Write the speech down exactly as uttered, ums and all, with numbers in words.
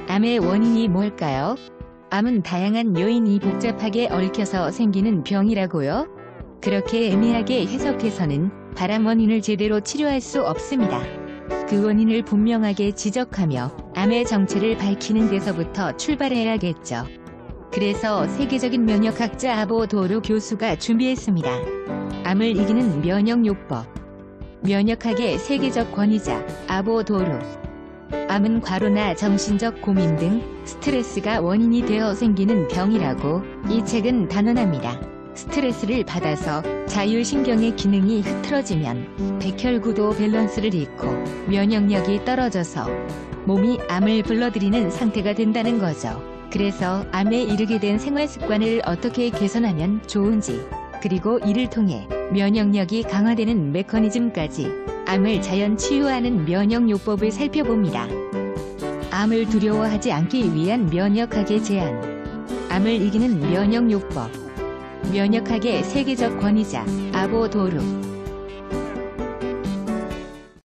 암의 원인이 뭘까요? 암은 다양한 요인이 복잡하게 얽혀서 생기는 병이라고요? 그렇게 애매하게 해석해서는 발암 원인을 제대로 치료할 수 없습니다. 그 원인을 분명하게 지적하며 암의 정체를 밝히는 데서부터 출발해야겠죠. 그래서 세계적인 면역학자 아보 도루 교수가 준비했습니다. 암을 이기는 면역요법. 면역학의 세계적 권위자 아보 도루. 암은 과로나 정신적 고민 등 스트레스가 원인이 되어 생기는 병이라고 이 책은 단언합니다. 스트레스를 받아서 자율신경의 기능이 흐트러지면 백혈구도 밸런스를 잃고 면역력이 떨어져서 몸이 암을 불러들이는 상태가 된다는 거죠. 그래서 암에 이르게 된 생활습관을 어떻게 개선하면 좋은지, 그리고 이를 통해 면역력이 강화되는 메커니즘까지 암을 자연 치유하는 면역요법을 살펴봅니다. 암을 두려워하지 않기 위한 면역학의 제안. 암을 이기는 면역요법. 면역학의 세계적 권위자 아보 도루.